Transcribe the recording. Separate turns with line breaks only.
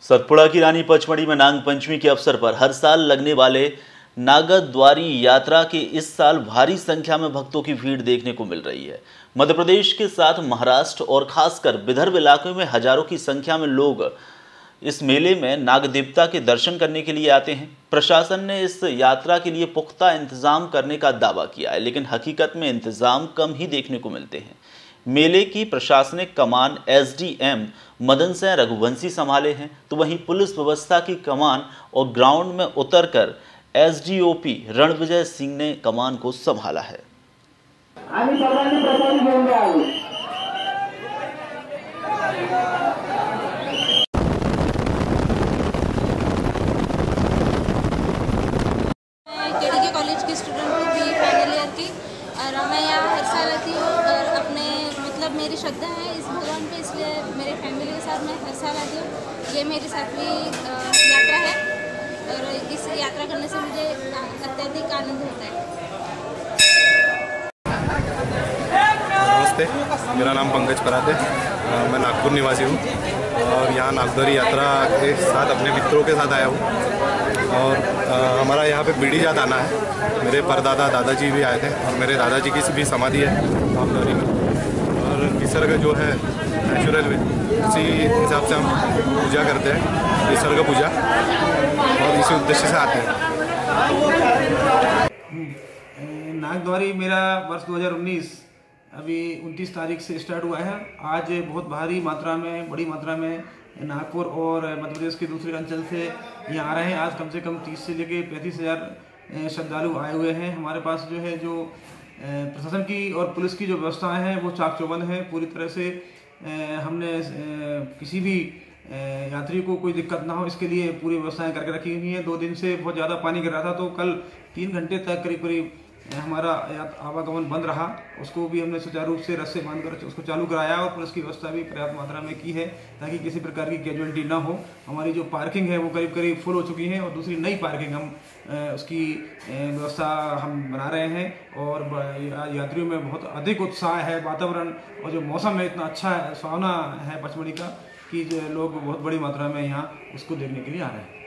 सतपुड़ा की रानी पचमढ़ी में नाग पंचमी के अवसर पर हर साल लगने वाले नागद्वारी यात्रा के इस साल भारी संख्या में भक्तों की भीड़ देखने को मिल रही है। मध्य प्रदेश के साथ महाराष्ट्र और खासकर विदर्भ इलाके में हजारों की संख्या में लोग इस मेले में नाग देवता के दर्शन करने के लिए आते हैं। प्रशासन ने इस यात्रा के लिए पुख्ता इंतजाम करने का दावा किया है, लेकिन हकीकत में इंतजाम कम ही देखने को मिलते हैं। मेले की प्रशासनिक कमान एसडीएम मदन सिंह रघुवंशी संभाले हैं, तो वहीं पुलिस व्यवस्था की कमान और ग्राउंड में उतरकर एसडीओपी रणविजय सिंह ने कमान को संभाला है।
कॉलेज की स्टूडेंट हूँ, बी फाइनल ईयर की, और मैं यहाँ हर साल आती हूँ और अपने मेरी श्रद्धा है इस भगवान पे, इसलिए मेरे फैमिली के साथ मैं हर साल आती हूँ। ये मेरी 7वीं यात्रा है और इस यात्रा करने से मुझे अत्यधिक आनंद होता है।
नमस्ते, मेरा नाम पंकज पराते, मैं नागपुर निवासी हूँ और यहाँ नागद्वारी यात्रा के साथ अपने मित्रों के साथ आया हूँ। और हमारा यहाँ पे बीड़ी जात आना है। मेरे परदादा दादाजी भी आए थे और मेरे दादाजी की भी समाधि है नागद्वारी में, और निसर्ग जो है नेचुरल उसी हिसाब से हम पूजा करते हैं, निसर्ग पूजा, और इसी उद्देश्य से आते हैं।
नागद्वारी मेरा वर्ष 2019 अभी 29 तारीख से स्टार्ट हुआ है। आज बहुत भारी मात्रा में, बड़ी मात्रा में नागपुर और मध्य प्रदेश के दूसरे अंचल से यहाँ आ रहे हैं। आज कम से कम 30 से लेकर 35,000 श्रद्धालु आए हुए हैं। हमारे पास जो है जो प्रशासन की और पुलिस की जो व्यवस्थाएं हैं वो चाक चौबंद है पूरी तरह से। हमने किसी भी यात्री को कोई दिक्कत ना हो, इसके लिए पूरी व्यवस्थाएं करके रखी हुई हैं। 2 दिन से बहुत ज़्यादा पानी गिर रहा था, तो कल 3 घंटे तक करीब हमारा आवागमन बंद रहा। उसको भी हमने सुचारू रूप से रस्से बांधकर उसको चालू कराया और पुलिस की व्यवस्था भी पर्याप्त मात्रा में की है ताकि किसी प्रकार की कैजुअलिटी ना हो। हमारी जो पार्किंग है वो करीब फुल हो चुकी है और दूसरी नई पार्किंग हम उसकी व्यवस्था हम बना रहे हैं। और यात्रियों में बहुत अधिक उत्साह है, वातावरण और जो मौसम है इतना अच्छा है, सुहावना है पचमढ़ी का, कि जो लोग बहुत बड़ी मात्रा में यहाँ उसको देखने के लिए आ रहे हैं।